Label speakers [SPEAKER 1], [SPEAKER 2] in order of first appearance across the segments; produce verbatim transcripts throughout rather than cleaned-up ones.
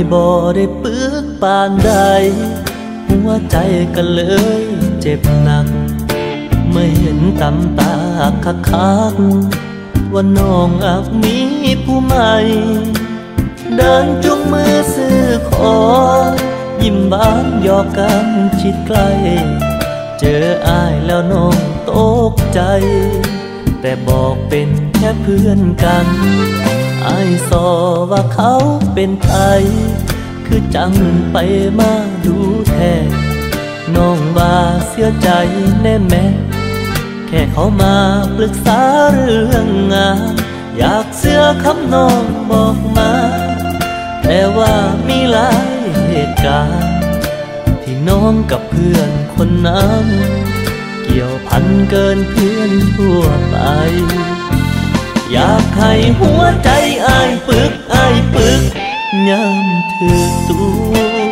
[SPEAKER 1] บ่ได้ปึกปานใดหัวใจก็เลยเจ็บหนักไม่เห็นตำตาคักคักว่าน้องอาจมีผู้ใหม่เดินจุงมือซื้อของยิ้มบานหยอกกันชิดใกล้เจออ้ายแล้วน้องตกใจแต่บอกเป็นแค่เพื่อนกันอ้ายสอว่าเขาเป็นไผคือจังไปมาดูแท้น้องว่าเสียใจแน่แม่แค่เขามาปรึกษาเรื่องงานอยากเสื้อคำน้องบอกมาแต่ว่ามีหลายเหตุการณ์ที่น้องกับเพื่อนคนนั้นเกี่ยวพันเกินเพื่อนทั่วไปอยากให้หัวใจอ้ายปึกอ้ายปึกย้ำถือตัว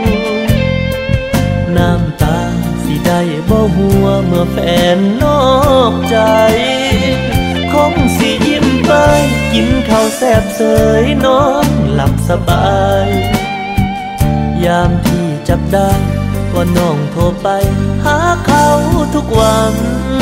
[SPEAKER 1] น้ำตาสิได้บ่หัวเมื่อแฟนนอกใจคงสิยิ้มไปกินข้าวแซ่บเสยนอนหลับสบายยามที่จับได้ว่าน้องโทรไปหาเขาทุกวัน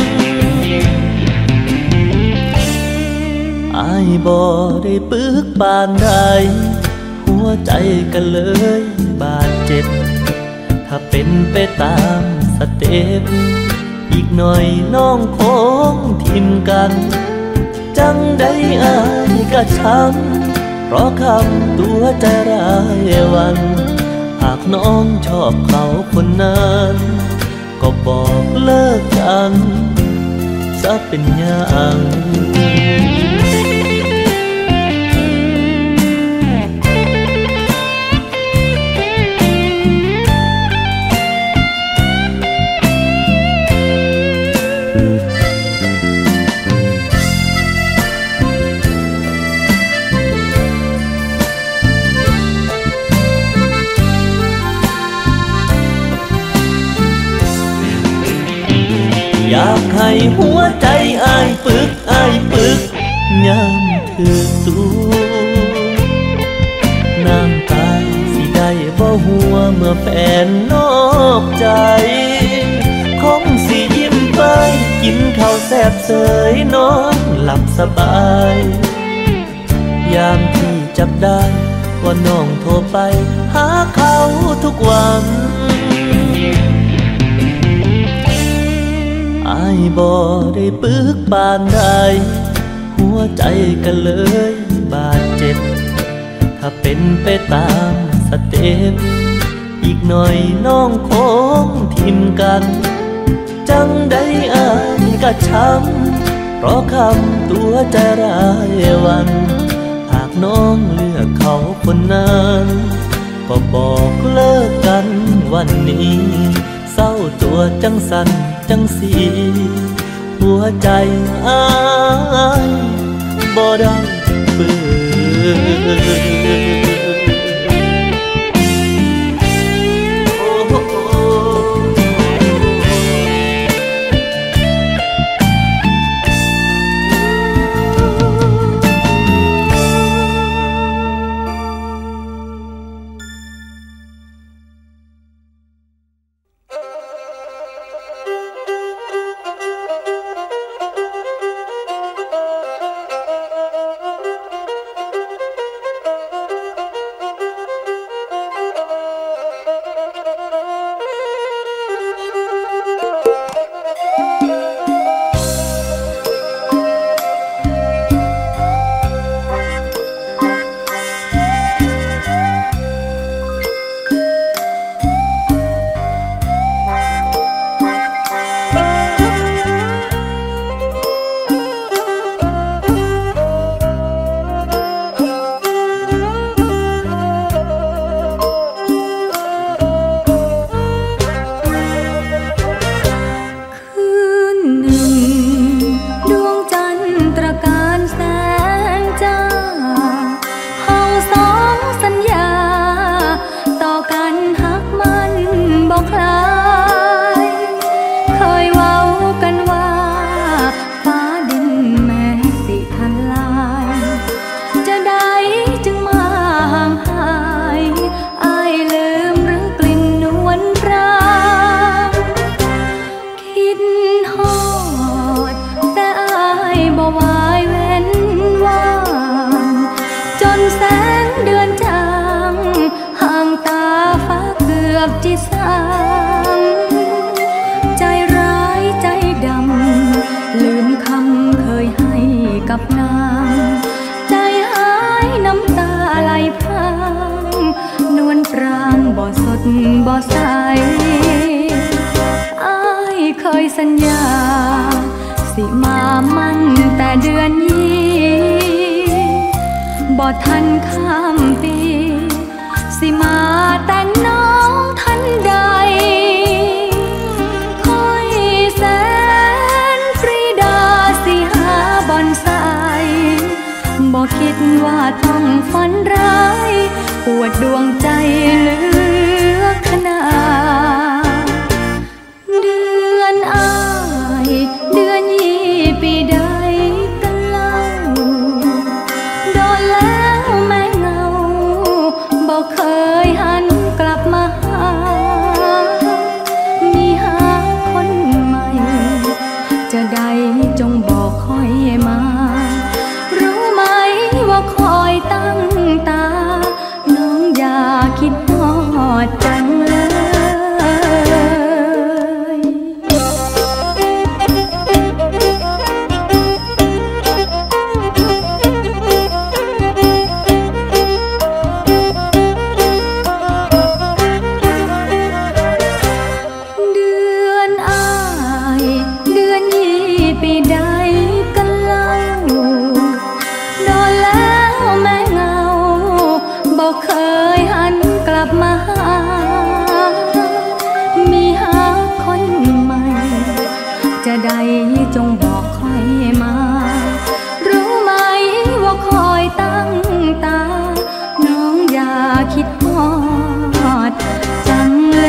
[SPEAKER 1] อ้ายบ่ได้ปึกปานใดหัวใจก็เลยบาดเจ็บถ้าเป็นไปตามสเต็ปอีกหน่อยน้องคงทิมกันจังได้อ้ายก็ช้ำเพราะคำตัวใจร้ายวันหากน้องชอบเขาคนนั้นก็บอกเลิกกันจะเป็นอย่างอยากให้หัวใจอ้ายปึกอ้ายปึกย้ำถือตัวน้ำตาสิได้บ่หัวเมื่อแฟนนอกใจคงสิยิ้มไปกินข้าวแซ่บเสยนอนหลับสบายยามที่จับได้ว่าน้องโทรไปหาเขาทุกวันอ้ายบ่ได้ปึกปานใดหัวใจก็เลยบาดเจ็บถ้าเป็นไปตามสเต็ปอีกหน่อยน้องคงทิมกันจังได้อ้ายก็ช้ำเพราะคำตัวใจร้ายวันหากน้องเลือกเขาคนนั้นก็บอกเลิกกันวันนี้เศร้าตัวจังสันจังสีหัวใจอ้ายบ่ได้เบื่อ
[SPEAKER 2] อบที่สามใจร้ายใจดำลืมคำเคยให้กับนางใจหายน้ำตาไหลพรางนวลปรางบ่สดบ่ใสอ้ายเคยสัญญาสิมามั่นแต่เดือนยี่บ่ทันข้ามปีสิมาแต่งน้องทันใดคอยแสนปรีดาสิหาบอนไซบ่คิดว่าต้องฝันร้ายปวดดวงใจเหลือขนาดเดือนอ้ายเดือนยี่ปีใดกันเล่าโดนแล้วแม่เงาบ่เคยหันกลับมาหามีหาคนใหม่จะได้จงบอกคอยมารู้ไหมว่าคอยตั้งตาน้องอย่าคิดทอดจังเลยเดือนอ้ายเดือนยี่ปีใดกันเล่าโดนแล้วแม่เงาบ่เคยหันกลับมาหามีหาคนใหม่จะได้จงบอกคอยมารู้ไหมว่าคอยตั้งตาน้องอย่าคิดฮอดจังเลย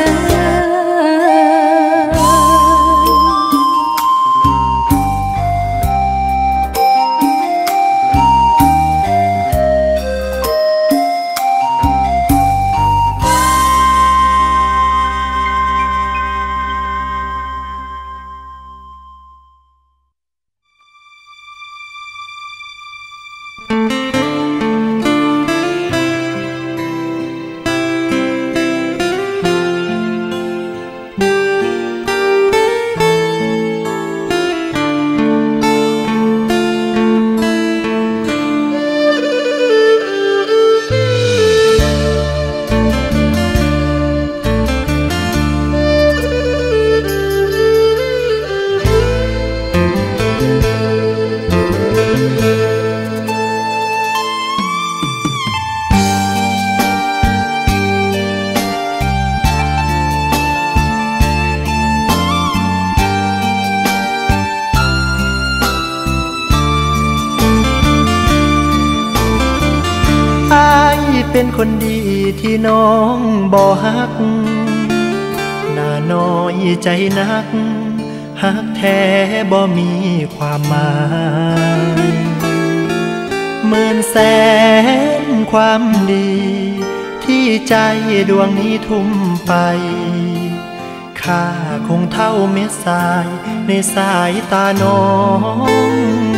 [SPEAKER 1] เป็นคนดีที่น้องบ่ฮักหน้าน้อยใจนักฮักแท้บ่มีความหมายหมื่นแสนความดีที่ใจดวงนี้ทุ่มไปค่าคงเท่าเม็ดทรายในสายตาน้อง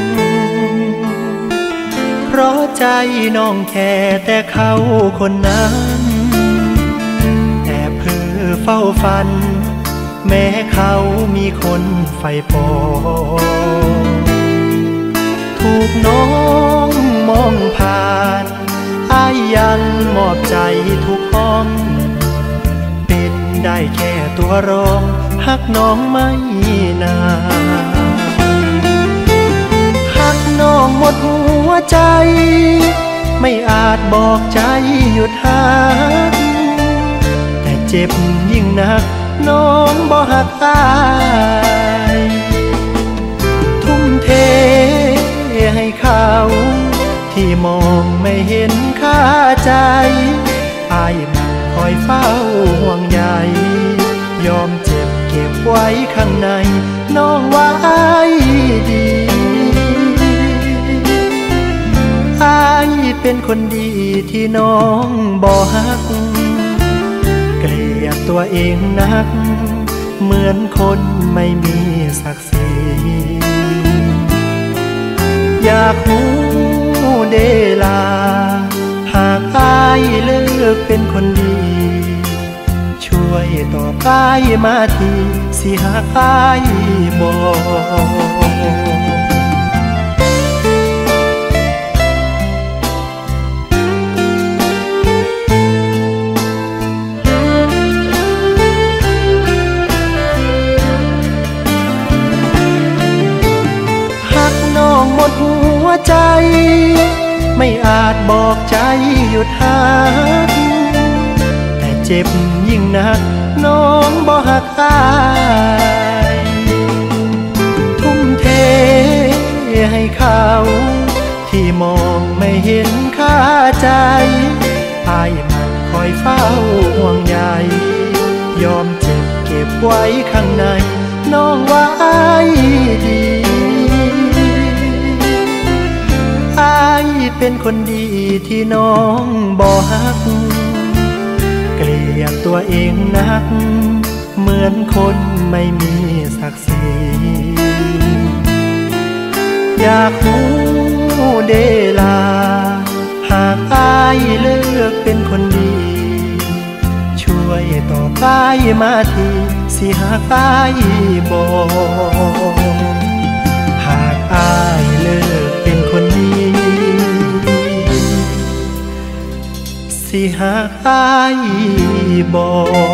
[SPEAKER 1] เพราะใจน้องแค่แต่เขาคนนั้นแอบเพ้อเฝ้าฝันแม้เขามีคนใฝ่ปองถูกน้องมองผ่านอ้ายยังมอบใจทุกห้องเป็นได้แค่ตัวรองฮักน้องไม่นานฮักน้องหมดหัวใจไม่อาจบอกใจหยุดฮักแต่เจ็บยิ่งนักน้องบ่ฮักอ้ายทุ่มเทให้เขาที่มองไม่เห็นค่าใจอ้ายมันคอยเฝ้าห่วงใยยอมเจ็บเก็บไว้ข้างในน้องไว้ดีอ้ายเป็นคนดีที่น้องบ่ฮักเกลียดตัวเองนักเหมือนคนไม่มีศักดิ์ศรีอยากหูเดลาหากอ้ายเลิกเป็นคนดีช่วย
[SPEAKER 3] ตอบอ้ายมาทีสิหักอ้ายบ่หมดหัวใจไม่อาจบอกใจหยุดหาแต่เจ็บยิ่งนักน้องบ่หักอ้ายทุ่มเทให้เขาที่มองไม่เห็นค่าใจอ้ายมันคอยเฝ้าห่วงใยยอมเจ็บเก็บไว้ข้างในน้องว่าอ้ายดีอ้ายเป็นคนดีที่น้องบ่ฮักเกลียดตัวเองนักเหมือนคนไม่มีศักดิ์ศรีอยากรู้เดลาหากอ้ายเลือกเป็นคนดีช่วยตอบอ้ายมาทีสิหากอ้ายบ่หากอ้ายเลือกเป็นคนดีสิหากอ้ายบ่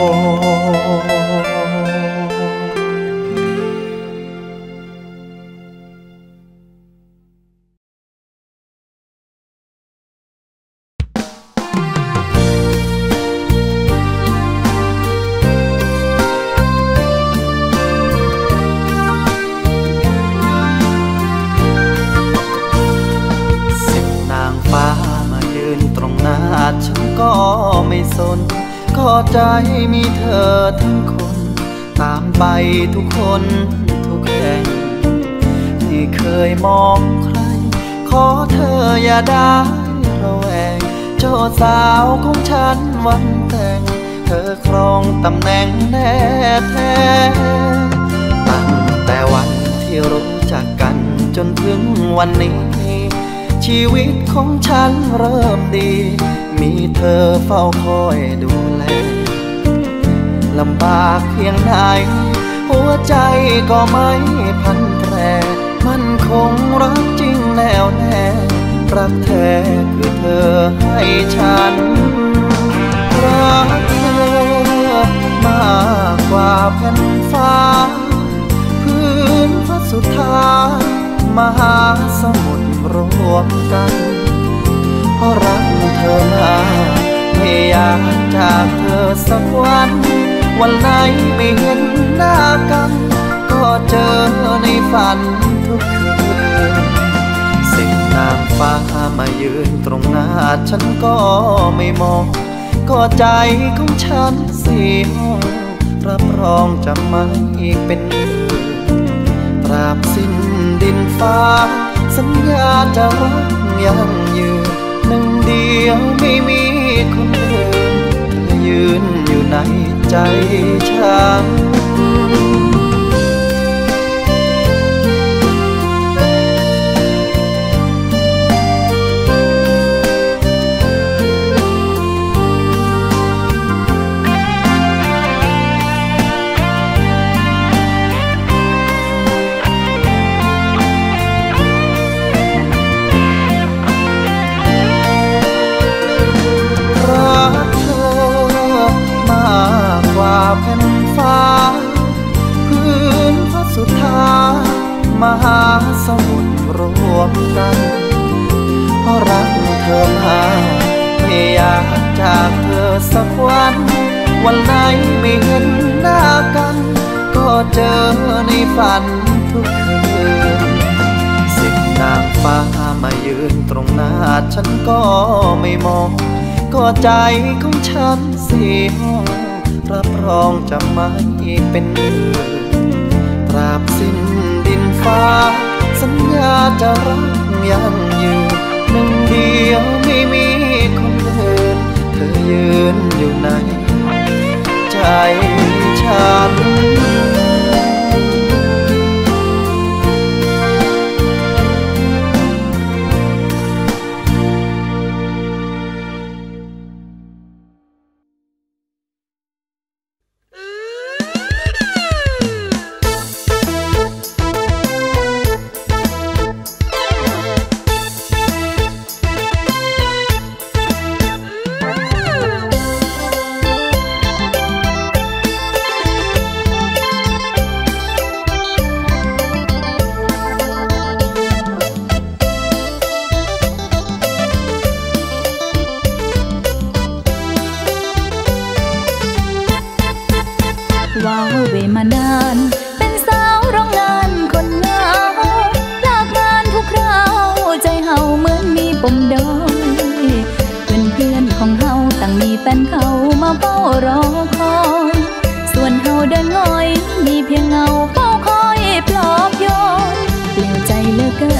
[SPEAKER 3] ฉันก็ไม่สนก็ใจมีเธอทั้งคนตามไปทุกคนทุกแห่งที่เคยมองใครขอเธออย่าได้ระแวงเจ้าสาวของฉันวันแต่งเธอครองตำแหน่งแน่แท้ตั้งแต่วันที่รู้จักกันจนถึงวันนี้ชีวิตของฉันเริ่มดีมีเธอเฝ้าคอยดูแลลำบากเพียงไหนหัวใจก็ไม่พันแปรมันคงรักจริงแน่วแน่รักแท้คือเธอให้ฉันรักเธอมากกว่าแผ่นฟ้าพื้นฟ้าสุดท้ายมหาสมุทรรวมกันเพราะรักเธอมาไม่อยากจากเธอสักวันวันไหนไม่เห็นหน้ากันก็เจอในฝันทุกคืนสิ่งนางฟ้ามายืนตรงหน้าฉันก็ไม่มองก็ใจของฉันเสียห้องรับรองจะไม่เป็นตราบสิ้นดินฟ้าสัญญาจะรักยั่งยืนหนึ่งเดียวไม่มีคนอื่นเธอยืนอยู่ในใจฉันแผ่นฟ้าพื้นฟ้าสุดท้ายมหาสมุทรรวมกันเพราะรักเธอมาไม่อยากจากเธอสักวันวันไหนไม่เห็นหน้ากันก็เจอในฝันทุกคืนสิ่งนางฟ้ามายืนตรงหน้าฉันก็ไม่มองก็ใจของฉันเสียห้องรับรองจะไม่เป็นอื่นตราบสิ้นดินฟ้าสัญญาจะรักยั่งยืนหนึ่งเดียวไม่มีคนอื่นเธอยืนอยู่ในใจฉัน
[SPEAKER 4] Ooh.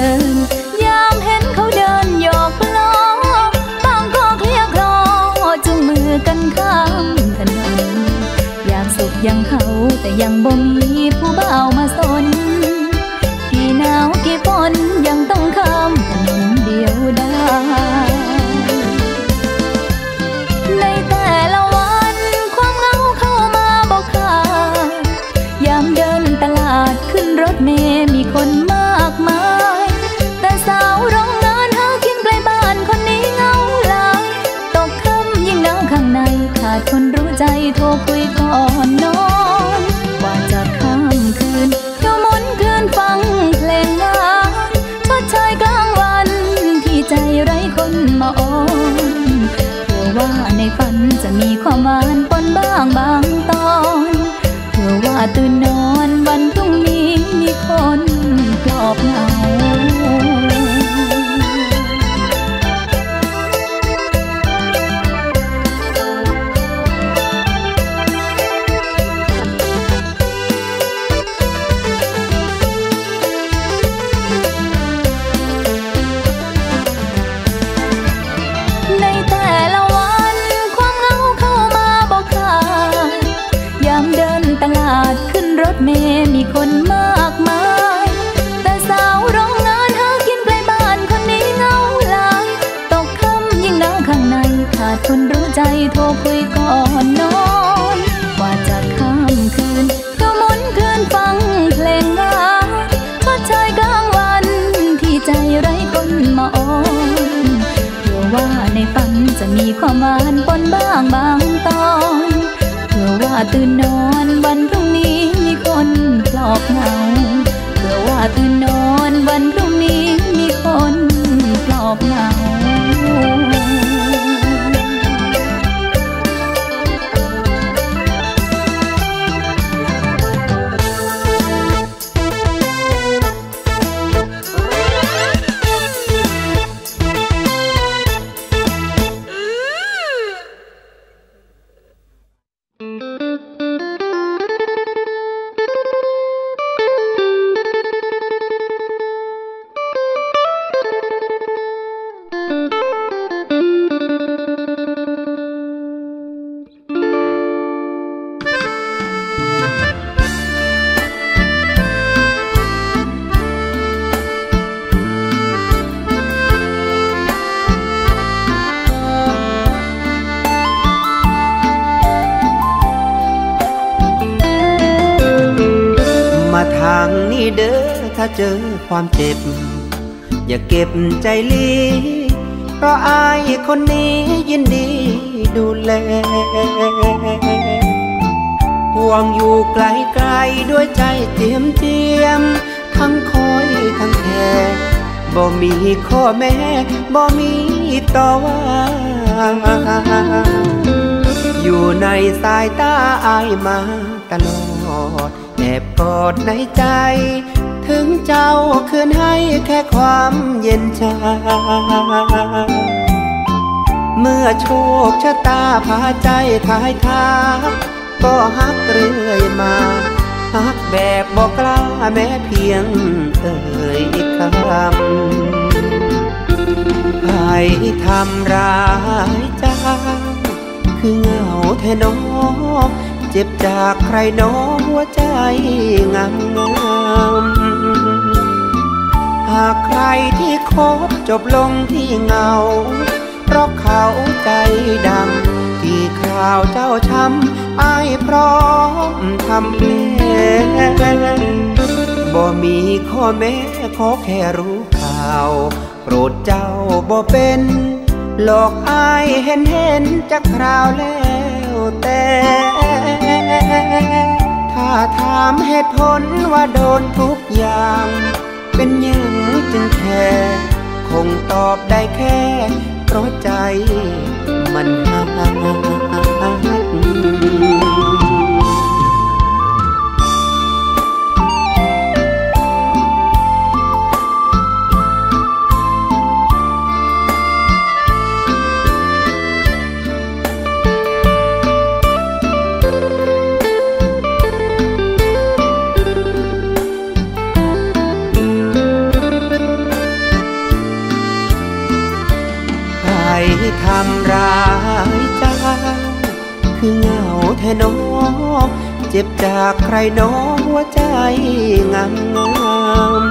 [SPEAKER 2] นยามเห็นเขาเดินหยอกล้อบางก็เคลียร์คลอจุงมือกันข้ามถนนอยากสุขยังเขาแต่ยังบ่มีผู้บ่าวมาสนกี่หนาวกี่ฝนยังต้องข้ามถนนเดียวดายในแต่ละวันความเหงาเข้ามาบอกขาดยามเดินตลาดขึ้นรถเมล์มีคนมากมายแต่สาวโรงงานหากินใกล้บ้านคนนี้เหงาหลายตกค่ำยิ่งหนาวข้างในขาดคนรู้ใจโทรคุยก่อนนอนว่าจะข้ามคืนเที่ยวมนคืนฟังเพลงงานชดเชยกลางวันที่ใจไร้คนมาอ้อนเผื่อว่าในฝันจะมีความหวานปนบ้างบางตอนเผื่อว่าตื่นนอนวันพรุ่งนี้มีคนปลอบเหงาในแต่ละวันความเหงาเข้ามาบอกขาดยามเดินตลาดขึ้นรถเมล์มีคนมากมายแต่สาวโรงงานหากินใกล้บ้านคนนี้เหงาหลายตกค่ำยิ่งหนาวข้างในขาดคนรู้ใจโทรคุยก่อนนอนว่าจะข้ามคืนเที่ยวมนคืนฟังเพลงงานชดเชยกลางวันที่ใจไร้คนมาอ้อนเผื่อว่าในฝันจะมีความหวานปนบ้างบางตอนเผื่อว่าตื่นนอนวันพรุ่งนี้มีคนปลอบเหงาเผื่อว่าตื่นนอนวันพรุ่งนี้มีคนปลอบเหงา
[SPEAKER 4] ทางนี้เด้อถ้าเจอความเจ็บอย่าเก็บใจลีเพราะอายคนนี้ยินดีดูแลห่วงอยู่ไกลๆด้วยใจเตรียมเจียมทั้งคอยทั้งแค่บ่มีข้อแม้บ่มีต่อว่าอยู่ในสายตาอายมาตลอดแอบกอดในใจถึงเจ้าคืนให้แค่ความเย็นชาเมื่อโชคชะตาพาใจทายทางก็ฮักเรื่อยมาฮักแบบบอกกล้าแม้เพียงเอ่ยคำใครทำร้ายเจ้าคือเหงาแท้น้องเจ็บจากใครน้องหัวใจงามงามหากใครที่คบจบลงที่เงาเพราะเขาใจดำที่คราวเจ้าช้ำอ้ายพร้อมทำแผลบ่มีข้อแม้ขอแค่รู้ข่าวโปรดเจ้าบ่เป็นหลอกอ้ายเห็นเห็นจากคราวแล้วแต่ถ้าถามเหตุผลว่าโดนทุกอย่างเป็นยังจึงแค่คงตอบได้แค่เพราะใจมันหัก
[SPEAKER 2] เ
[SPEAKER 4] แท้น้องเจ็บจากใครน้องหัวใจงามงาม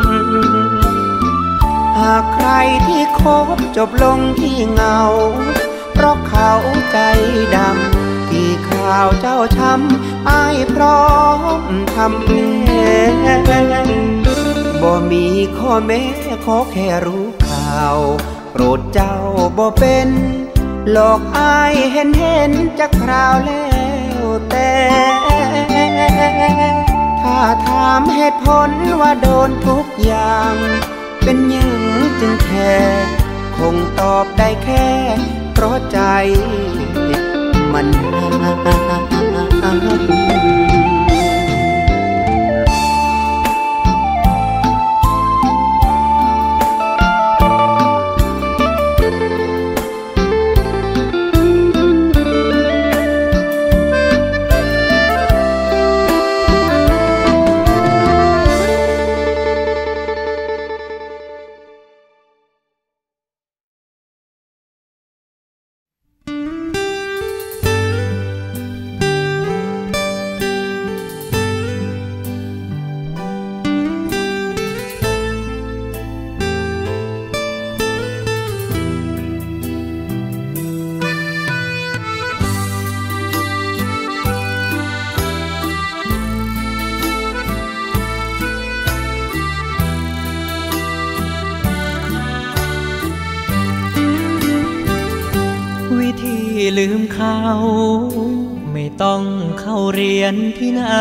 [SPEAKER 4] หากใครที่คบจบลงที่เงาเพราะเขาใจดำที่ข่าวเจ้าช้ำอ้ายพร้อมทำแผลบ่มีข้อแม้ขอแค่รู้ข่าวโปรดเจ้าบ่เป็นหลอกอ้ายเห็นเห็นจากคราวแล้วแต่ถ้าถามเหตุผลว่าโดนทุกอย่างเป็นยังจึงแค่คงตอบได้แค่เพราะใจมันหัก
[SPEAKER 1] ลืมเขาไม่ต้องเข้าเรียนที่ไหน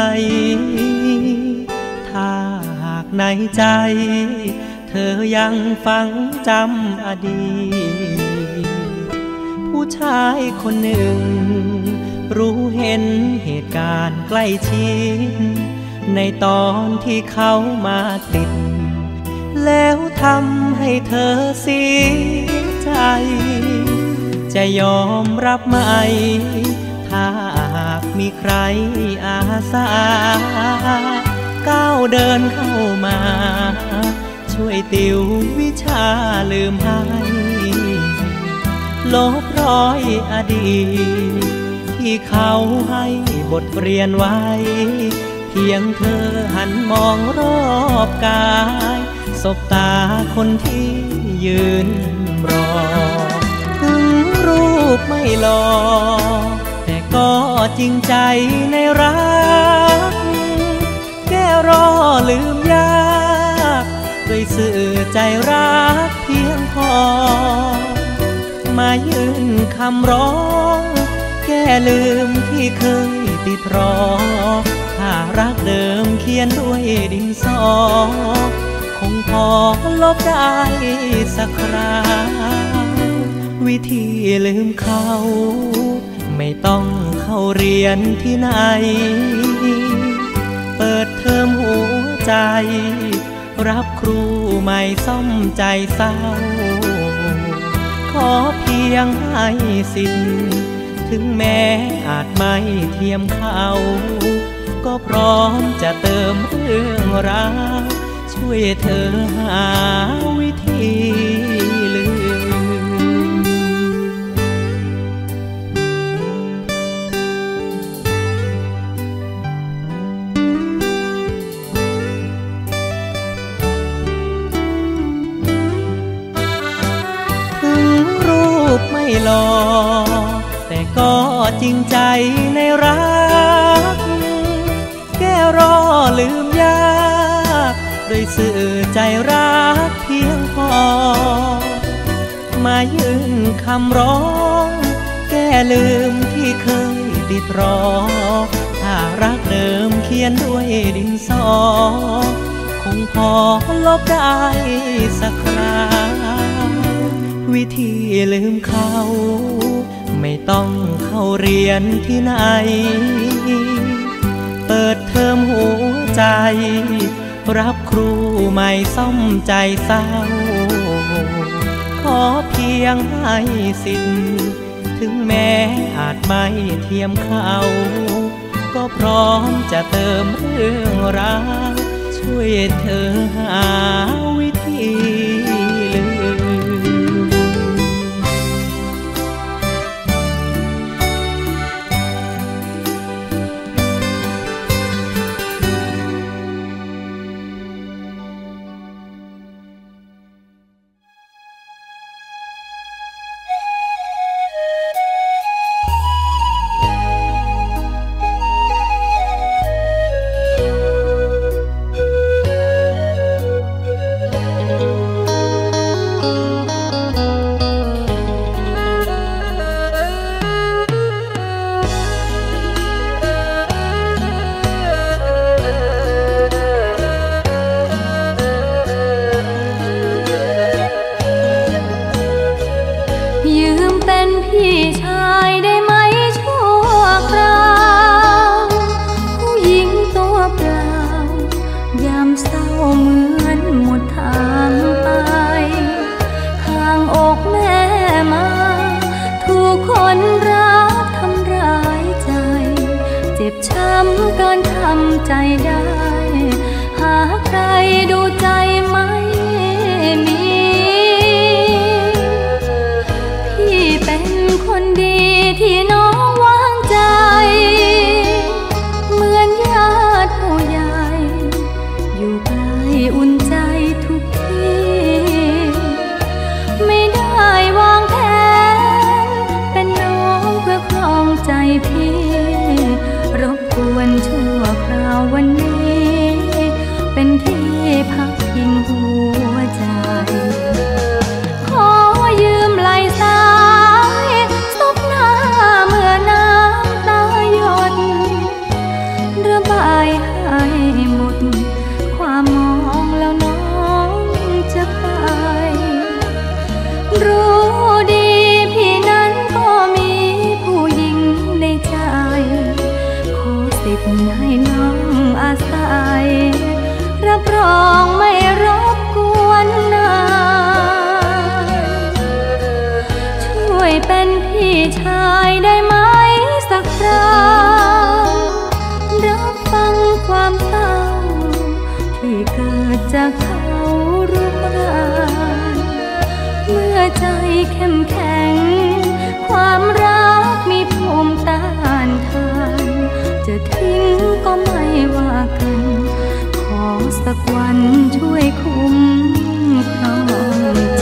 [SPEAKER 1] ถ้าหากในใจเธอยังฝังจำอดีตผู้ชายคนหนึ่งรู้เห็นเหตุการณ์ใกล้ชิดในตอนที่เขามาติดแล้วทำให้เธอเสียใจจะยอมรับไหมถ้าหากมีใครอาสาก้าวเดินเข้ามาช่วยติววิชาลืมให้ลบรอยอดีตที่เขาให้บทเรียนไว้เพียงเธอหันมองรอบกายสบตาคนที่ยืนรอรูปไม่หล่อแต่ก็จริงใจในรักแค่รอลืมยากด้วยสื่อใจรักเพียงพอมายืนคำร้องแก้ลืมที่เคยติดรอถ้ารักเดิมเขียนด้วยดินสอคงพอลบได้สักคราวิธีลืมเขาไม่ต้องเข้าเรียนที่ไหนเปิดเทอมหัวใจรับครูใหม่ซ่อมใจเศร้าขอเพียงให้สิทธิ์ถึงแม้อาจไม่เทียมเขาก็พร้อมจะเติมเรื่องราวช่วยเธอหาวิธีลืมไม่หล่อแต่ก็จริงใจในรักแค่รอลืมยากด้วยสื่อใจรักเพียงพอมายืนคำร้องแก้ลืมที่เคยติดรอถ้ารักเดิมเขียนด้วยดินสอคงพอลบได้สักคราวิธีลืมเขาไม่ต้องเข้าเรียนที่ไหนเปิดเทอมหัวใจรับครูใหม่ซ่อมใจเศร้าขอเพียงให้สิทธิ์ถึงแม้อาจไม่เทียมเขาก็พร้อมจะเติมเรื่องราวช่วยเธอหาวิธีลืม
[SPEAKER 2] เเจ็บช้ำเกินทำใจได้หาใครดูใจไม่มีพี่เป็นคนดีที่น้องวางใจเหมือนญาติผู้ใหญ่อยู่ใกล้อุ่นใจทุกทีไม่ได้วางแผนเป็นน้องเพื่อครองใจพี่รบกวนชั่วคราววันนี้เป็นที่พักพิงหัวใจขอยืมไหลสายซบหน้าเมื่อน้ำตาหยดระบายให้หมดความมองแล้วน้องจะไปรู้ดีพี่นั้นก็มีผู้หญิงในใจขอสิทธิ์ให้น้องอาศัยรับรองไม่รบกวนนานช่วยเป็นพี่ชายได้ไหมสักครั้งรับฟังความเศร้าที่เกิดจากเขารุกรานเมื่อใจเข้มแข็งความรักมีภูมิต้านทานจะทิ้งก็ไม่ว่ากันขอสักวันช่วยคุ้มครองใจ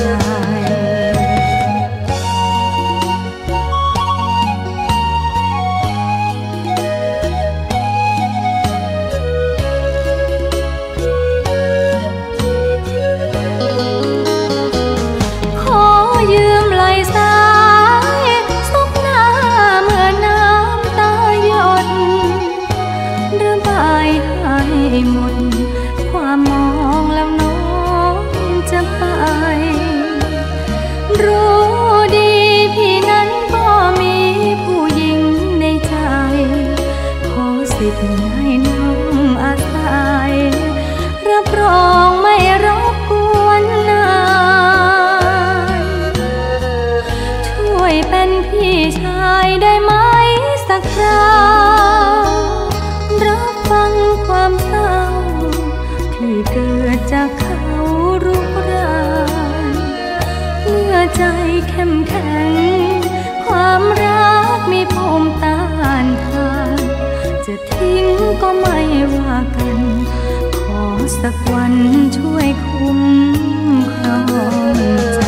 [SPEAKER 2] ขอยืมไหลสายซบหน้าเมื่อน้ำตาหยดระบายให้หมดความมองแล้วน้องจะไปรู้ดีพี่นั้นก็มีผู้หญิงในใจขอสิทธิ์ให้น้องอาศัยรับรองไม่รบกวนนานช่วยเป็นพี่ชายได้ไหมสักครั้งรับฟังความเศร้าที่เกิดจากเขารุกรานเมื่อใจเข้มแข็งความรักมีภูมิต้านทานจะทิ้งก็ไม่ว่ากันขอสักวันช่วยคุ้มครองใจ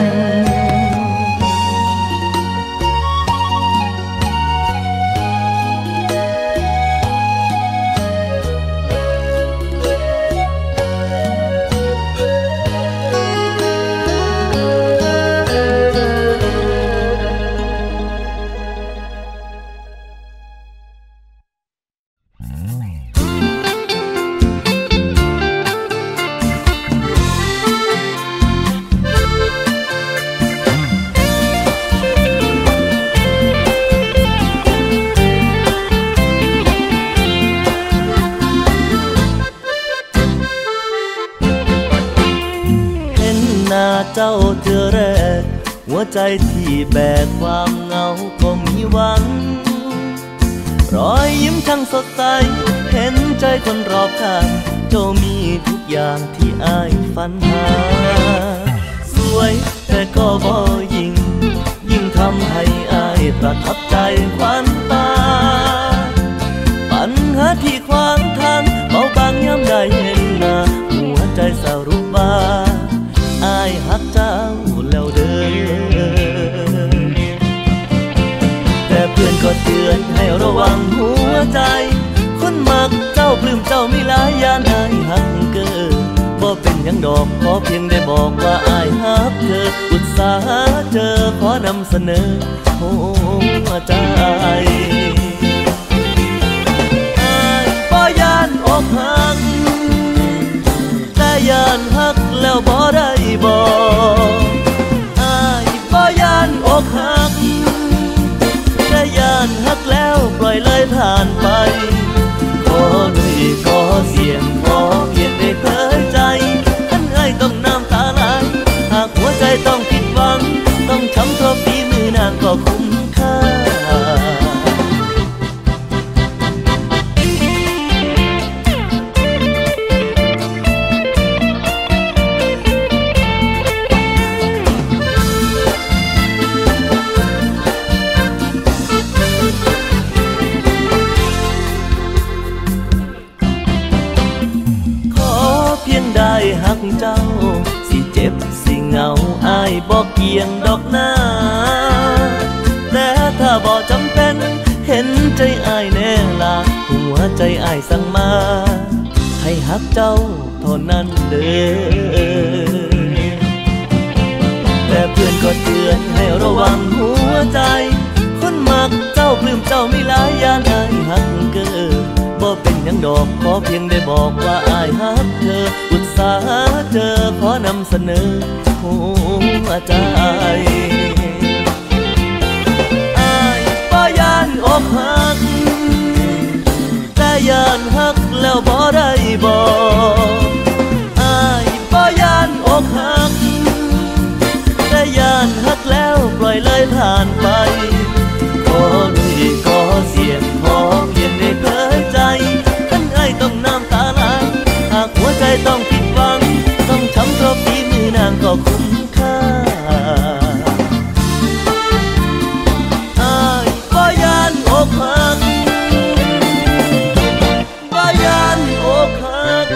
[SPEAKER 1] เจ้าเธอแรกหัวใจที่แบกความเหงาก็มีหวังรอยยิ้มช่างสดใสเห็นใจคนรอบข้างเจ้ามีทุกอย่างที่อ้ายฝันหาสวยแต่ก็บ่ยิ่งยิ่งทำให้อ้ายประทับใจควันตาปัญหาที่ขวางทางเบาบางย้ำได้เห็นหน้าหัวใจสรุปว่าอ้ายหักเจ้าแล้วเด้อแต่เพื่อนก็เตือนให้ระวังหัวใจคนมักเจ้าปลื้มเจ้ามีหลายยานอ้ายหักเกินบ่เป็นหยังดอกขอเพียงได้บอกว่าอ้ายหักเธออุตส่าห์เจอขอนำเสนอหัวใจอ้ายบ่ยานอกหักแต่ยานหักแล้วบ่ได้บอกอ้ายบ่ยานอกหักแต่ยานหักแล้วปล่อยเลยผ่านไปขอด้วยขอเสียงขอเพียงได้เผยใจท่านเอ้ยต้องน้ำตาไหลหากหัวใจต้องผิดหวังต้องช้ำเพราะฝีมือนางก็คุ้มค่าเจ้าสิเจ็บสิเหงาอายบอกเกี่ยงดอกหน้าแต่ถ้าบ่จำเป็นเห็นใจอายแน่ล่ะหัวใจอายสั่งมาให้ฮักเจ้าเท่านั้นเด้อแต่เพื่อนก็เตือนให้ระวังหัวใจคนมักเจ้าปลื้มเจ้ามีหลายยานอายฮักเกินบ่เป็นหยังดอกขอเพียงได้บอกว่าอายฮักเธออุตส่าห์เจอขอนำเสนอหัวใจอายบ่ยานอกหักแต่ยานฮักแล้วบ่ได้บอกอายบ่ยานอกหักแต่ยานฮักแล้วปล่อยเลยผ่านไปขอลุยขอเสียงขอเพียงได้เผยใจท่านไอ้ต้องน้ำตาไหลหากหัวใจต้องผิดหวังต้องช้ำเพราะฝีมือนางก็คุ้มค่าอ้ายบ่ยานอกหักบ่ยานอกหัก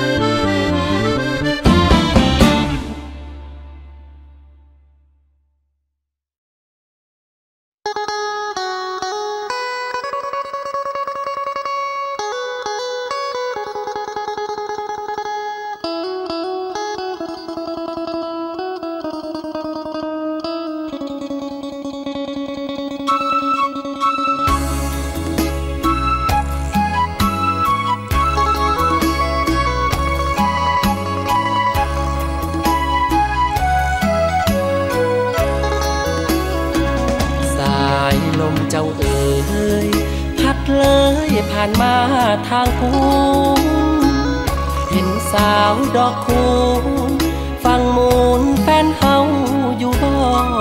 [SPEAKER 5] เจ้าเอ๋ยพัดเลยผ่านมาทางคูเห็นสาวดอกคูฟังมูลแฟนเฮาอยู่บ่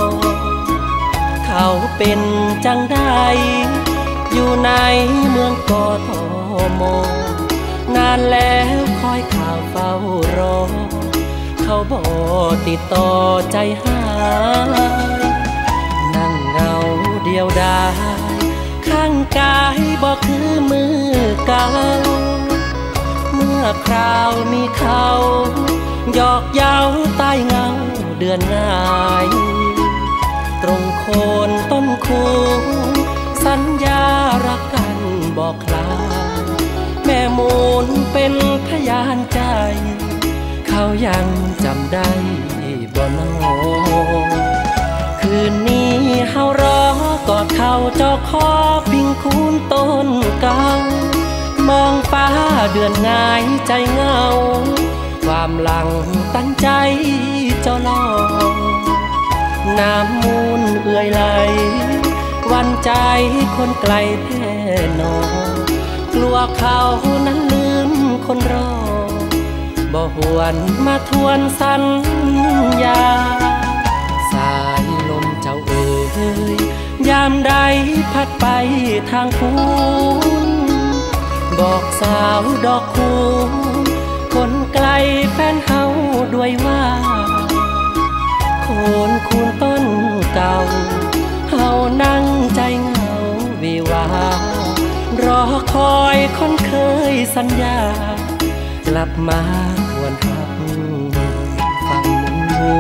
[SPEAKER 5] เขาเป็นจังได้อยู่ในเมืองกทมนานแล้วคอยข่าวเฝ้ารอเขาบ่ติดต่อใจหายนั่งเงาเดียวดายข้างกายบอกคือมือเก่าเมื่อคราวมีเขาหยอกเย้าใต้เงาเดือนง่ายตรงโคนต้นคูสัญญารักกันบอกคลาแม่มูลเป็นพยานใจเขายังจำได้บ่น้อคืนนี้เฮารอกอดเขาจอคอพิงคูนต้นเก่ามองฟ้าเดือนง่ายใจเงาความหลังตั้งใจเจ้าลอน้ำมูลเอื่อยไหลวันใจคนไกลแท้นอกลัวเขานั้นลืมคนรอบ่หวนมาทวนสัญญาสายลมเจ้าเอ๋ยยามใดพัดไปทางคูนบอกสาวดอกคูนคนไกลแฟนเฮาด้วยว่าโคนคูนต้นเก่าเฮานั่งใจเหงาวิวารอคอยคนเคยสัญญากลับมาทวนหักฟังมู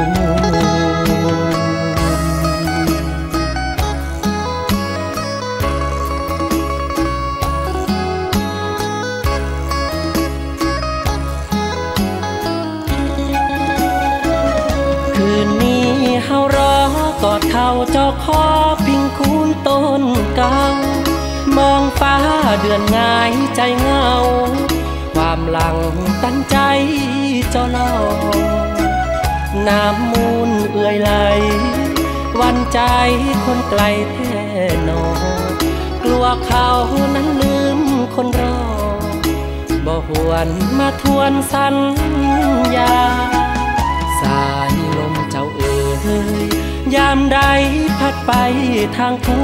[SPEAKER 5] คืนนี้เฮารอกอดเขาจอคอพิงคูนต้นเก่ามองฟ้าเดือนง่ายใจเงาความหลังตั้งใจเจ้าลอน้ำมูลเอื่อยไหลวันใจคนไกลแท้นอกลัวเขานั้นลืมคนรอบ่หวนมาทวนสัญญาสายลมเจ้าเอ๋ยยามใดพัดไปทางคู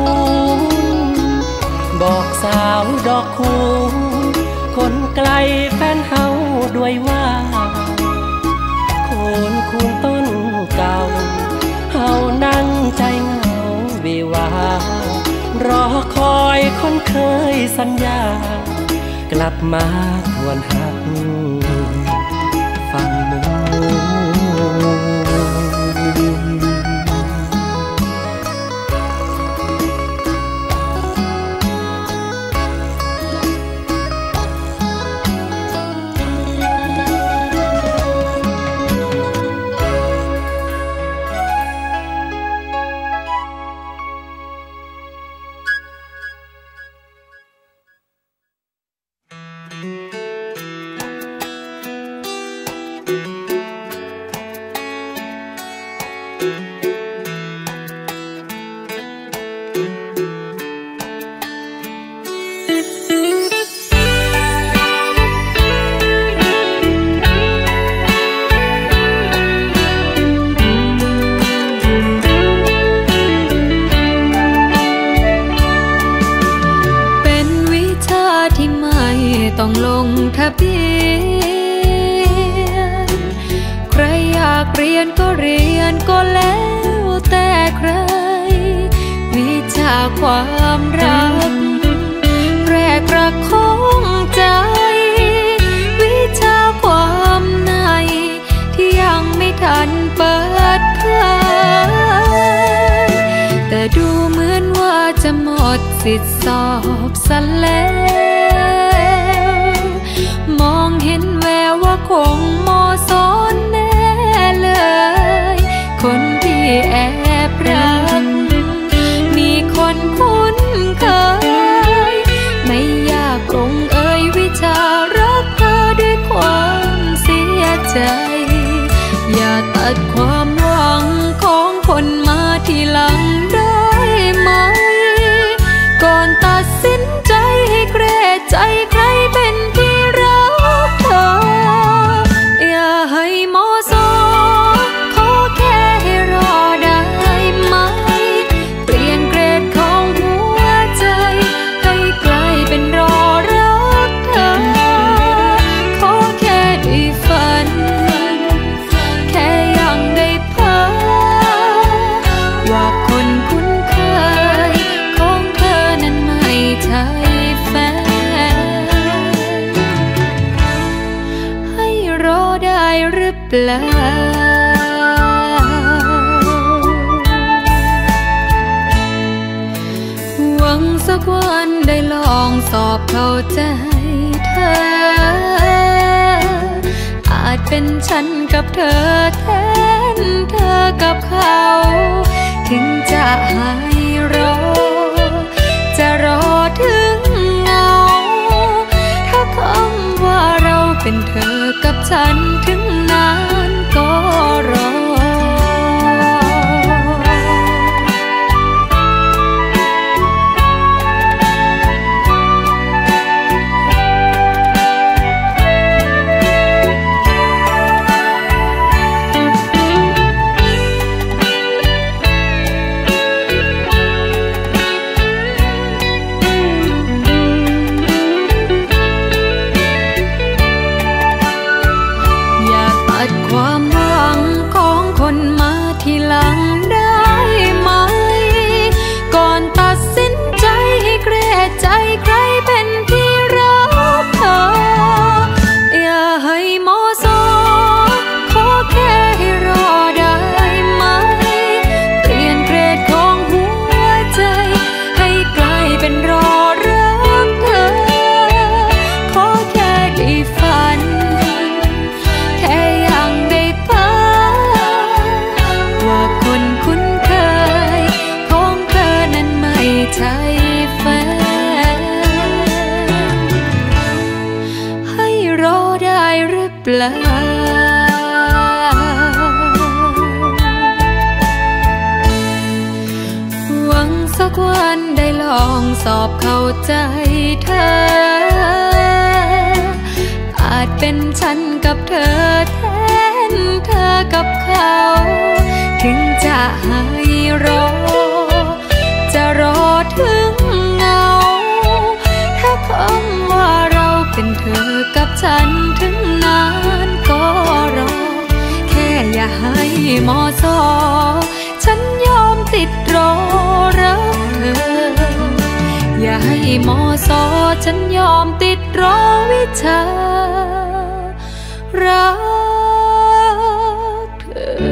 [SPEAKER 5] บอกสาวดอกคูคนไกลแฟนเฮาด้วยว่าโคนคูนต้นเก่าเฮานั่งใจเหงาวิวารอคอยคนเคยสัญญากลับมาทวนหักฟังมู
[SPEAKER 2] ต้องลงทะเบียนใครอยากเรียนก็เรียนก็แล้วแต่ใครวิชาความรักแรกรักของใจวิชาความในที่ยังไม่ทันเปิดเผยแต่ดูเหมือนว่าจะหมดสิทธิสอบซะแล้วมองเห็นแววว่าคงมอสอนแน่เลยคนที่แอบรักมีคนคุ้นเคยไม่อยากลงเอ่ยวิชารักเธอด้วยความเสียใจอย่าตัดความหวังของคนมาทีหลังได้ไหมก่อนตัดสินใจให้แกร่ใจใครเป็นที่รักเธออย่าให้มอสอขอแค่ให้รอได้ไหมเปลี่ยนเกรดของหัวใจให้ใกล้เป็นรอรักเธอขอแค่ได้ฝันแค่ยังได้เพ้อว่าคนคุ้นเคยของเธอนั้นไม่ใช่แฟนให้รอได้หรือเปล่าหวังสักวันได้ลองสอบเข้าใจเธออาจเป็นฉันกับเธอแทนเธอกับเขาถึงจะให้รอจะรอถึงเงาถ้าคำว่าเราเป็นเธอกับฉันถึงนานก็รอความหวังของคนมาทีหลังได้ไหมก่อนตัดสินใจให้แกร่ใจใครเป็นที่รักเธออย่าให้มอสอขอแค่ให้รอได้ไหมเปลี่ยนเกรดของหัวใจให้ใกล้เป็นรอรักเธอขอแค่ได้ฝันแค่ยังได้เพ้อว่าคนคุ้นเคยของเธอนั้นไม่ใช่แฟนให้รอได้หรือเปล่าหวังสักวันได้ลองสอบเข้าใจเธออาจเป็นฉันกับเธอแทนเธอกับเขาถึงจะให้รอจะรอถึงเงาถ้าคำว่าเราเป็นเธอกับฉันถึงนานก็รอแค่อย่าให้มอสอฉันยอมติดรอรักเธออย่าให้มอสอฉันยอมติดรอวิชารักเธอ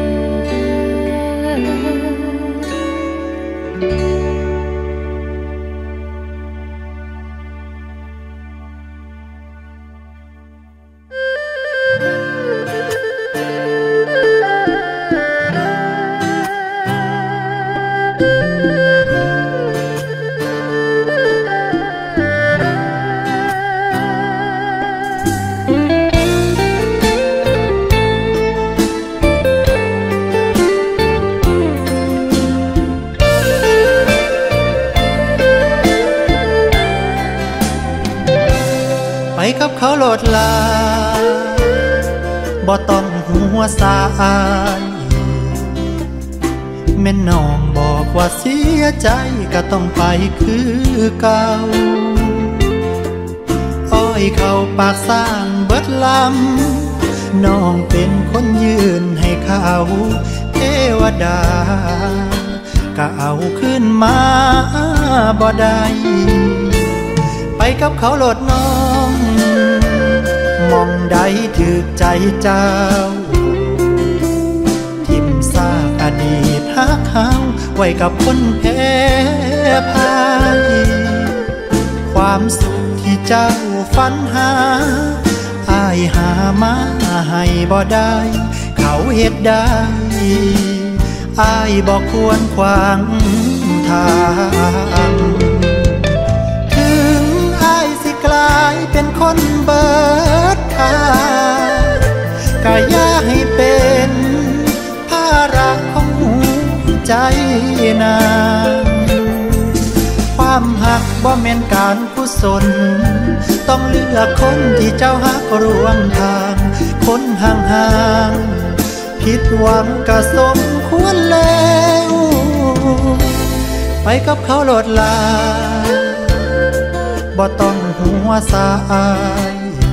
[SPEAKER 3] กับเขาโลดลาบ่ต้องหัวสายแม่น้องบอกว่าเสียใจก็ต้องไปคือเก่าอ้อย
[SPEAKER 6] อยเข้าปากสร้างเบิดลำน้องเป็นคนยืนให้เขาเทวดาก็เอาขึ้นมาบ่ได้ไปกับเขาโลดน้องมองใดถึกใจเจ้าทิมซากอดีตฮักเฮาไว้กับคนแพ้พ่ายความสุขที่เจ้าฝันหาอ้ายหามาให้บ่ได้เขาเฮ็ดได้อ้ายบ่ควรขวางทางถึงอ้ายสิกลายเป็นคนเบิดค่าก็อย่าให้เป็นภาระของหัวใจนางความหักบ่แม่นการกุศลต้องเลือกคนที่เจ้าหักร่วมทางคนห่างๆผิดหวังก็สมควรแล้วไปกับเขาโลดลาบ่ต้องหัวสาย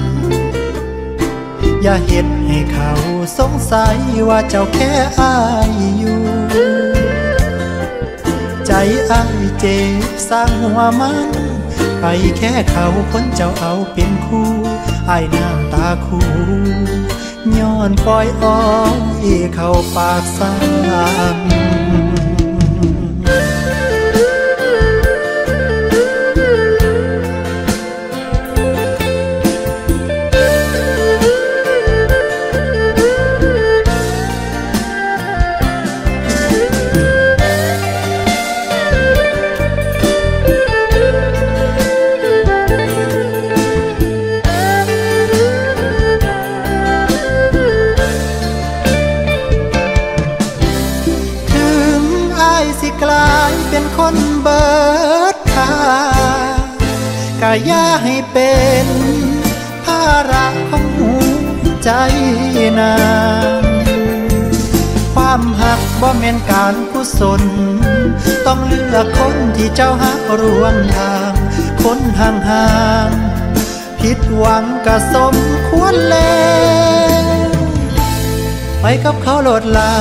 [SPEAKER 6] อย่าเฮ็ดให้เขาสงสัยว่าเจ้าแค่อ้ายอยู่ใจอ้ายเจ็บสร้างหัวมันไปแค่เขาคนเจ้าเอาเป็นคู่อ้ายน้ำตาคู่ย้อนปล่อยอ้อยเข้าปากสร้างเป็นคนเบิดค่าก็อย่าให้เป็นภาระของหัวใจนางความหักบ่แม่นการกุศลต้องเลือกคนที่เจ้าหักร่วมทางคนห่างๆผิดหวังก็สมควรแล้วไปกับเขาโลดลา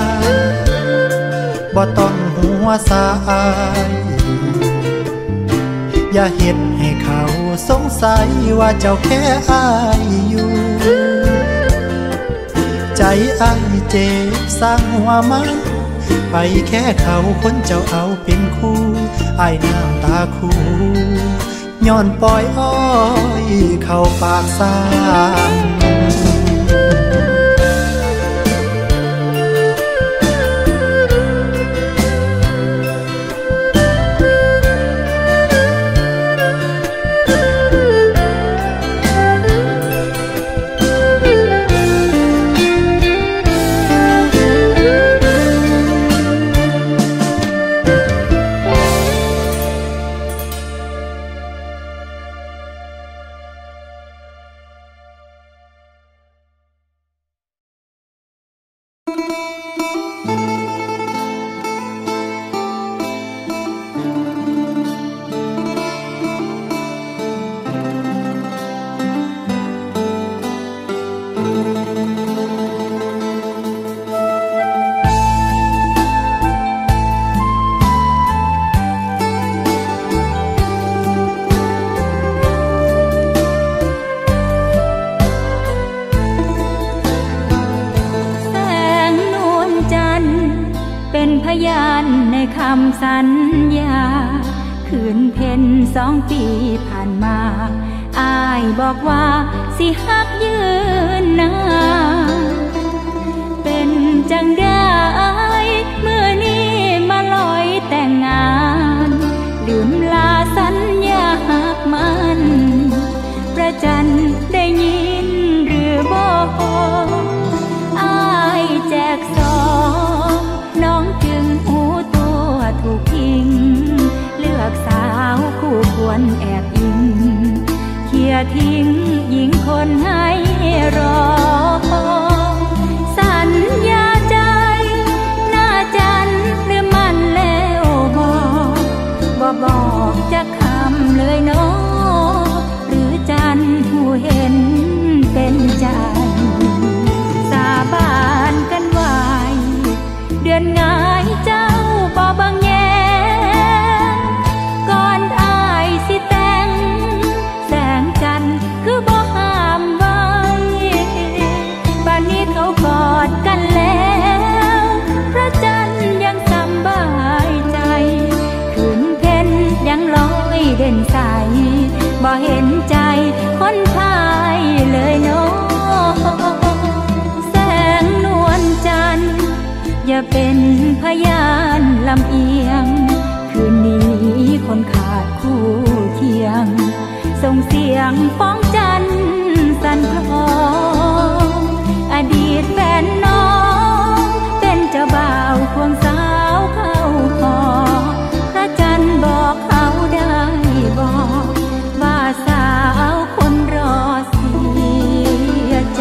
[SPEAKER 6] บ่ต้องหัวสายอย่าเฮ็ดให้เขาสงสัยว่าเจ้าแค่อ้ายอยู่ใจอ้ายเจ็บสร้างหัวมันไปแค่เขาคนเจ้าเอาเป็นคู่อ้ายน้ำตาคู่ย้อนปล่อยอ้อยเข้าปากสร้างคำสัญญาคืนเพ็ญสองปีผ่านมาอ้ายบอกว่าสิฮักยืนนานเป็นจังได้เมื่อนี้มาลอยแต่งงานลืมลาสัญญาหักมันประจันได้ยินหรือบ่อ้ายแจกซองน้องจึงหูถูกทิ้งเลือกสาวคู่ควรแอบอิงเขี่ยทิ้งหญิงคนให้รอสัญญาใจหน้าจันหรือมันแล้วบอกบ่บอกจะคำเลยเนาะหรือจัน
[SPEAKER 2] เห็นใจคนพายเลยเนาะแสงนวลจันทร์อย่าเป็นพยานลำเอียงคืนนี้คนขาดคู่เคียงส่งเสียงฟ้องจันทร์สั่นคลองอดีตแฟนน้องเป็นเจ้าบ่าวควงสาวเข้าคอพระจันทร์บอกเขาได้บอกว่าสาวคนรอเสียใจ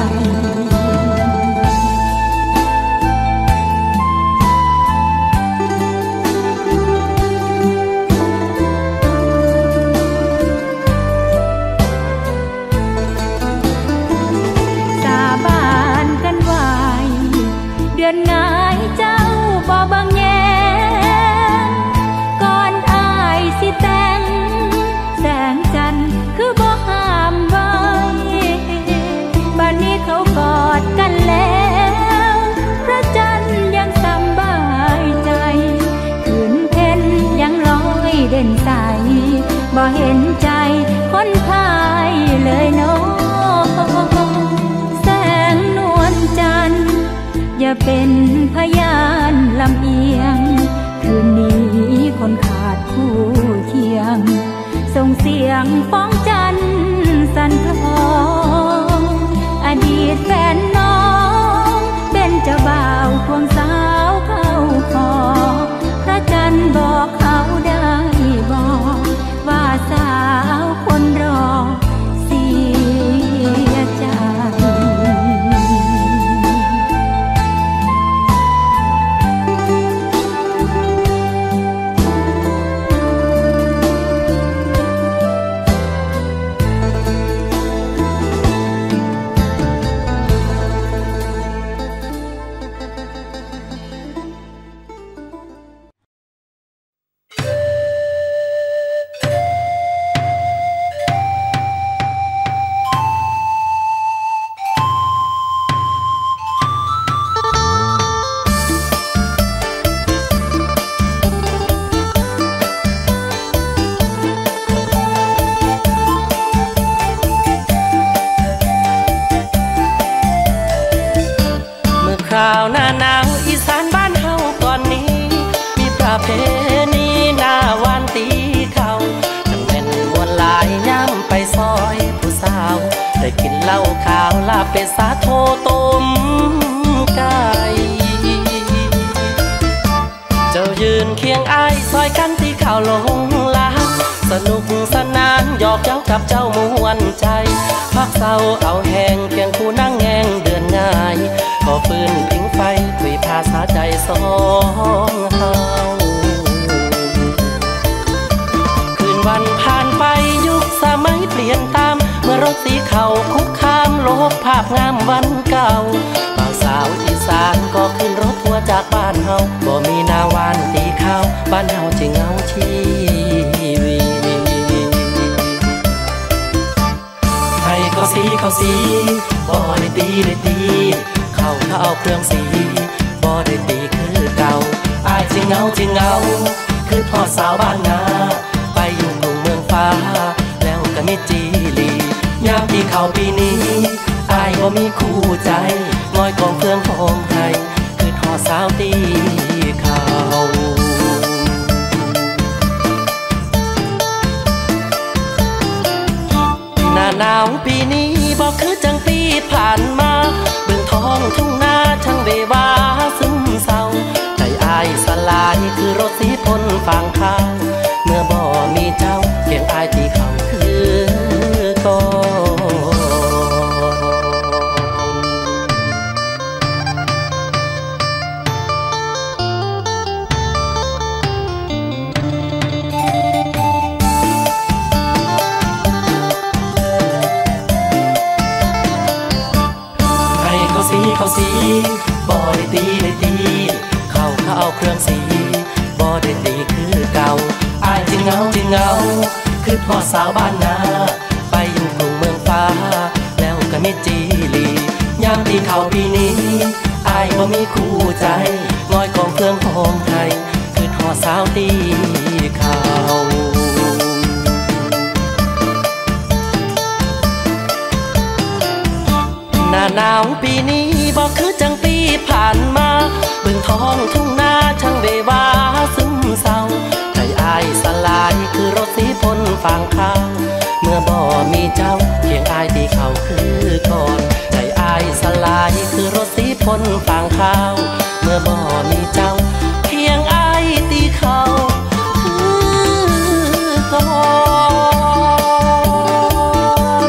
[SPEAKER 2] เดือนงายเจ้าบ่บางแยงก่อนอายสิแต่งแสงจันทร์คือบ่ห้ามไว้บัดนี้เขากอดกันแล้วพระจันทร์ยังสบายใจคืนเพ็ญยังลอยเด่นใสบ่เห็นใจคนพายเลยเนาะแสงนวลจันทร์อย่าเป็นพยานลำเอียงคืนนี้คนขาดคู่เคียงส่งเสียงฟ้องจันทร์สั่นคลองอดีตแฟนน้องเป็นเจ้าบ่าวควงสาวเข้าคอพระจันทร์บอกเขาได้บอกว่าสาวคนรอเสียใจ
[SPEAKER 5] คราวหน้าหนาวอีสานบ้านเฮาก่อนนี้มีประเพณีหน้าวันตีเขาจังแม่นมวนหลายย่ำไปซอยผู้สาวได้กินเหล้าขาวลาบเป็ดสาโทต้มไก่เจ้ายืนเคียงอ้ายซอยกันตีข่าวลงลาสนุกสนานหยอกเย้ากับเจ้ามวนใจพักเศร้าเอาแหงเพียงคู่นั่งแงงเดือนง่ายขอปืนพิงไฟคุยภาษาใจสองเฮาคืนวันผ่านไปยุคสมัยเปลี่ยนตามเมื่อรถสีเขาคุกคามโลกภาพงามวันเก่าบ่าวสาวอีสานก็ขึ้นรถทัวร์จากบ้านเฮาบ่มีนาวานตีข้าวบ้านเฮาจึงเงาชีวีให้เขาสีเขาสีบ่ได้ตีได้ตีเขาเขาเอาเครื่องสีบ่ได้ตีคือเก่าอายจึงเงาจึงเงาคือพ่อสาวบ้านนาไปอยู่กรุงเมืองฟ้าแล้วก็มิจีลียามที่เขาปีนี้อายบ่มีคู่ใจงอยกองเครื่องหอมให้คือพ่อสาวตีเขาหน้าหนาวปีนี้บ่คือจังปีผ่านมาเบื้องท้องทุ่งนาช่างเววาซึมเศร้าใจอายสลายคือรถสีพ้นฟางข้าวเมื่อบ่มีเจ้าเพียงอายที่เขาคือก่เขาสีบ่ได้ตีได้ตีเขาเขาเอาเครื่องสีบ่ได้ตีคือเก่าอายจึงเงาจึงเงาคือพ่อสาวบ้านนาไปอยู่กรุงเมืองฟ้าแล้วก็มิจีลียามที่เขาปีนี้อายบ่มีคู่ใจงอยกองเครื่องหอมไทยคือพ่อสาวตีเขาหนาวปีนี้บอกคือจังปีผ่านมาเบิ่งท้องทุ่งนาช่างเบวาซึมเศร้าใจอายสลายคือรถสีพลฟางข้าวเมื่อบ่มีเจ้าเพียงอายที่เขาคือก่อนใจอายสลายคือรถสีพลฟางข้าวเมื่อบ่มีเจ้าเพียงอายที่เขาคือก่อน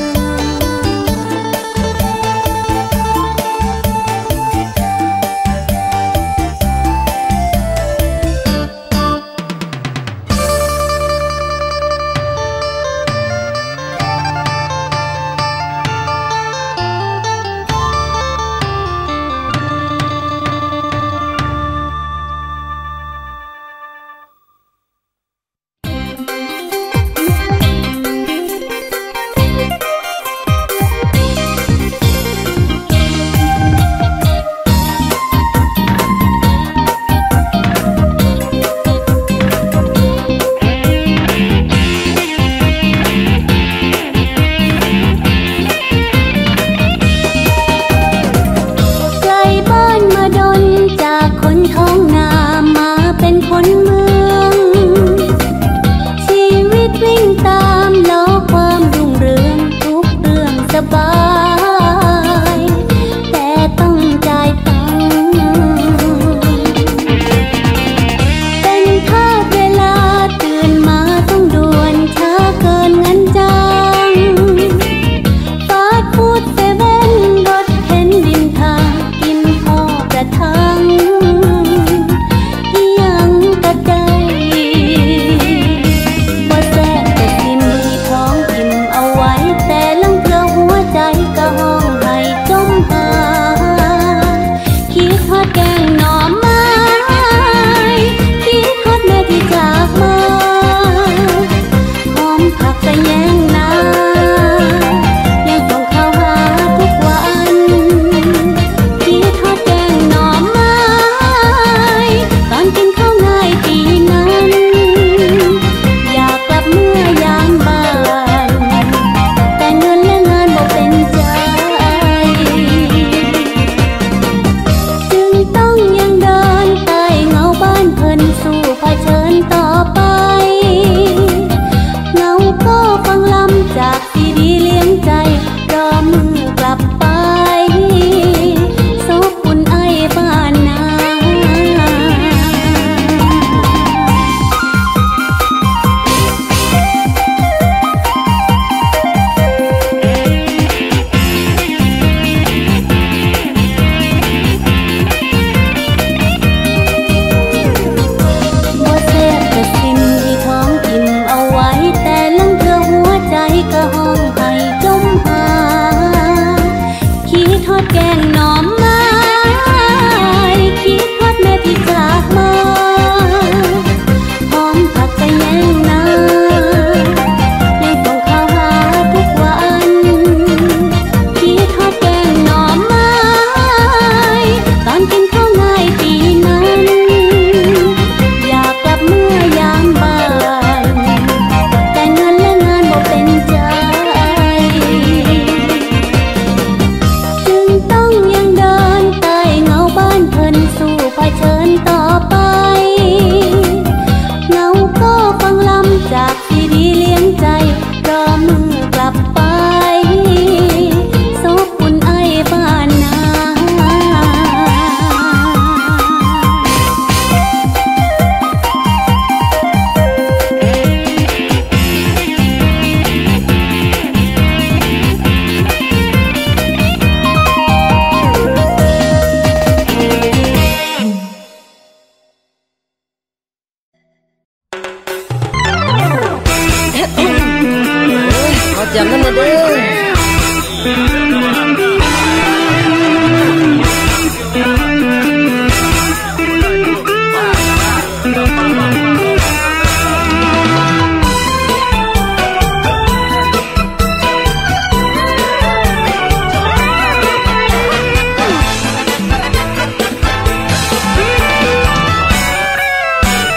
[SPEAKER 7] จำนั่นนะเด้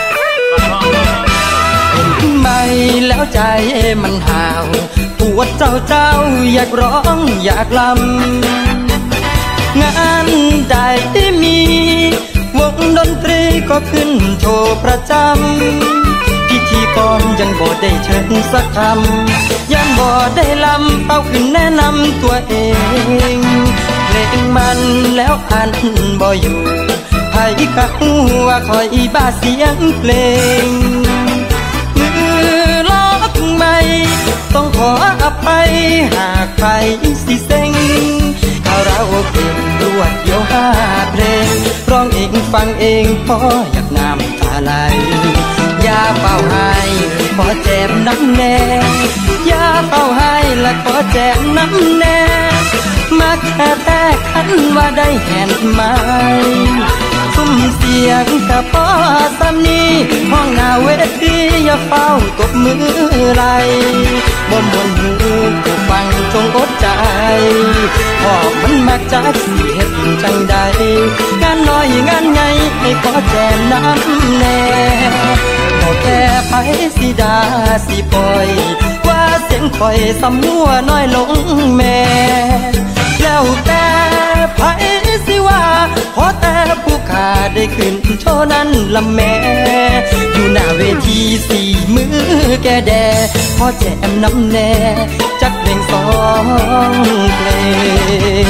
[SPEAKER 1] แล้วใจมันห่าวปวดใจ
[SPEAKER 8] าวเจ้าอยากร้องอยากลำงานใดที่มีวงดนตรีก็ขึ้นโชว์ประจำพิธีกรยังบ่ได้เชิญสักคำยังบ่ได้ลำเป้าขึ้นแนะนำตัวเองเพลงมันแล้วอันบ่อยู่ไผก็ฮู้ว่าคอยบ้าเสียงเพลงมือล็อกไม่ต้องขออภัยหากใครสิเซ็งคาราโอเกะรวดเดียวห้าเพลงร้องเองฟังเองพออยากน้ำตาไหลอย่าเป่าให้ขอแจมน้ำแน่อย่าเป่าให้และขอแจมน้ำแน่มาแค่แต่ขันว่าได้เห็นไหมซุ้มเสียงกับพ่อสามีห้องหน้าเวทีอย่าเฝ้าตบมือไหลบ่มวนหูผู้ฟังจงอดใจพ่อมันมักจะสิเฮ็ดจังใดงานน้อยงานใหญ่ให้ขอแจมน้ำแน่บ่แค่ไผสิดาสิปล่อยว่าเสียงคอยสำมัวน้อยลงแม่แล้วแต่ไผสิว่าขอแต่ผู้ขาได้ขึ้นโชว์นั้นละแม่อยู่หน้าเวทีสี่มือแกแดพอแจมน้ำแน่จักเพลงสองเพลง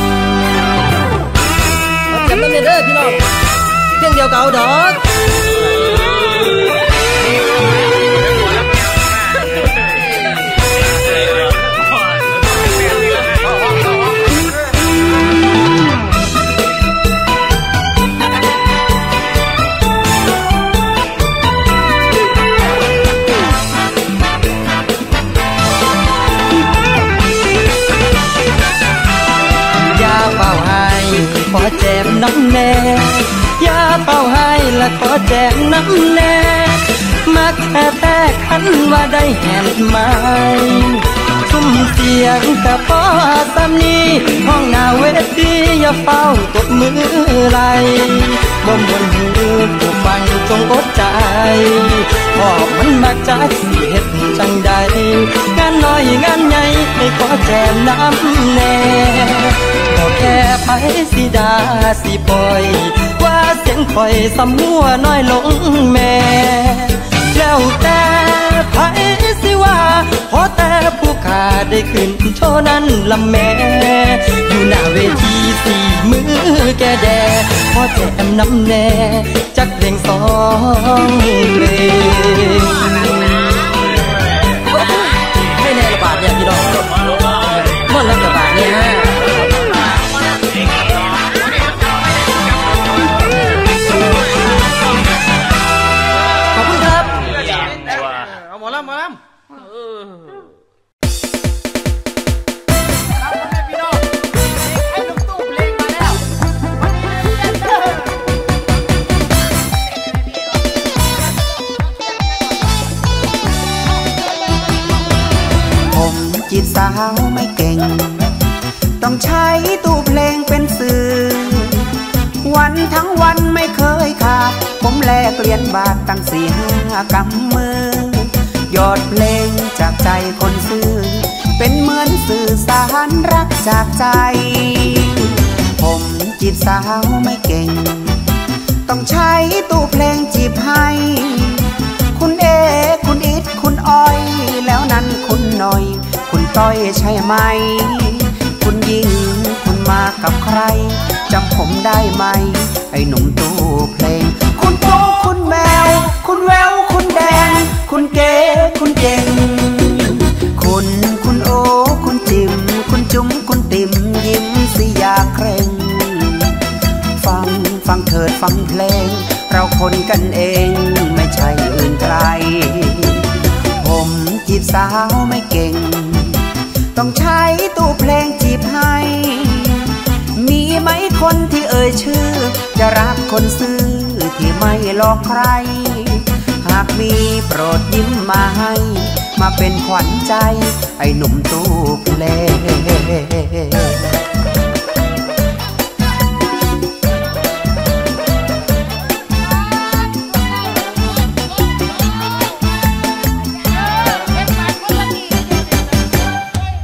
[SPEAKER 7] จำได้เด้อพี่น้องเพียงเดียวเก่าดอก
[SPEAKER 8] ขอแจมน้ำแน่อย่าเป่าให้และขอแจมน้ำแน่มาแค่แต่ขันว่าได้เห็นไหมซุ้มเสียงกับพ่อสามีห้องหน้าเวทีอย่าเฝ้าตบมือไหลบ่มวนหูผู้ฟังจงอดใจพ่อมันมักจะสิเฮ็ดจังใดงานน้อยงานใหญ่ให้ขอแจมน้ำแน่ก็แค่ไผสิดาสิปล่อยว่าเสียงคอยสำมัวน้อยลงแม่แล้วแต่ไผสิว่าขอแต่ผู้ขาได้ขึ้นโชว์นั้นละแม่อยู่หน้าเวทีสี่มือแกแดพอแจมน้ำแน่จักเพลงสองเพลง
[SPEAKER 7] ไม่แน่ระบาดเนี่ยพี่น้องมันแล้วระบาดเนี่ย
[SPEAKER 4] จีบสาวไม่เก่งต้องใช้ตู้เพลงเป็นสื่อวันทั้งวันไม่เคยขาดผมแลกเหรียญบาทตั้งสี่ห้ากำมือยอดเพลงจากใจคนซื้อเป็นเหมือนสื่อสารรักจากใจผมจีบสาวไม่เก่งต้องใช้ตู้เพลงจีบให้คุณเอคุณอิดคุณอ้อยแล้วนั้นคุณหน่อยคุณต้อยใช่ไหมคุณยิ่งคุณมากับใครจำผมได้ไหมไอ้หนุ่มตู้เพลงคุณโตคุณแมวคุณแววคุณแดงคุณเก๋คุณเก่งคุณคุณโอคุณจิมคุณจุ๋มคุณติ่มยิ้มสิอยากเคร่งฟังฟังเถิดฟังเพลงเราคนกันเองไม่ใช่อื่นไกลผมจีบสาวไม่เก่งต้องใช้ตู้เพลงจีบให้มีไหมคนที่เอ่ยชื่อจะรักคนซื่อที่ไม่หลอกใครหากมีโปรดยิ้มมาให้มาเป็นขวัญใจไอ้หนุ่มตู้เพลง
[SPEAKER 9] เ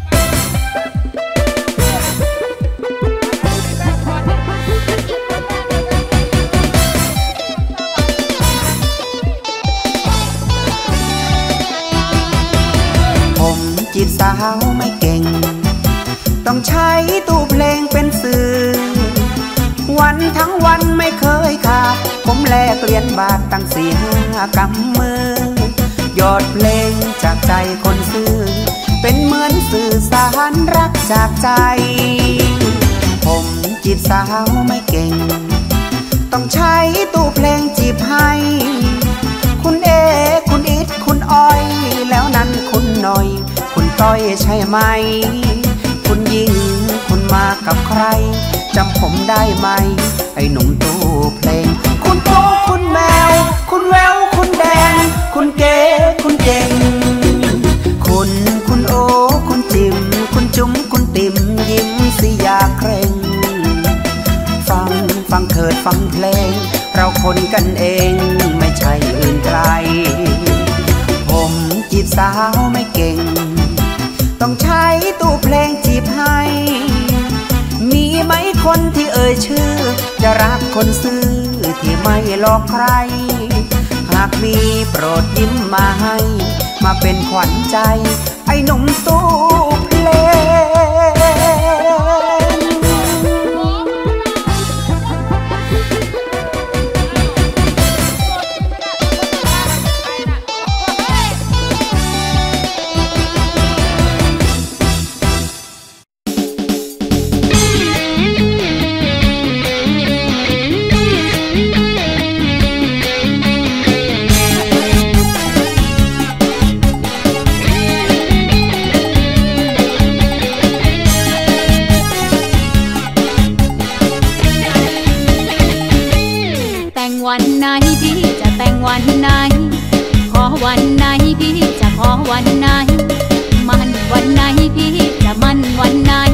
[SPEAKER 4] ต้องใช้ตู้เพลงเป็นสื่อวันทั้งวันไม่เคยขาดผมแลกเหรียญบาทตั้งสี่ห้ากำมือยอดเพลงจากใจคนซื้อเป็นเหมือนสื่อสารรักจากใจผมจีบสาวไม่เก่งต้องใช้ตู้เพลงจีบให้คุณเอคุณอิดคุณอ้อยแล้วนั้นคุณหน่อยคุณต้อยใช่ไหมคุณยิ่งคุณมากับใครจำผมได้ไหมไอ้หนุ่มตู้เพลงคุณโตคุณแมวคุณแววคุณแดงคุณเก๋คุณเก่งคุณคุณโอคุณจิมคุณจุ๋มคุณติ่มยิ้มสิอยากเคร่งฟังฟังเถิดฟังเพลงเราคนกันเองไม่ใช่อื่นไกลผมจีบสาวไม่เก่งต้องใช้ตู้เพลงจีบให้มีไหมคนที่เอ่ยชื่อจะรักคนซื่อที่ไม่หลอกใครหากมีโปรดยิ้มมาให้มาเป็นขวัญใจไอ้หนุ่มตู้เพลง
[SPEAKER 2] วันไหนพี่จะแต่งวันไหนขอวันไหนพี่จะขอวันไหนมันวันไหนพี่จะมันวันไหน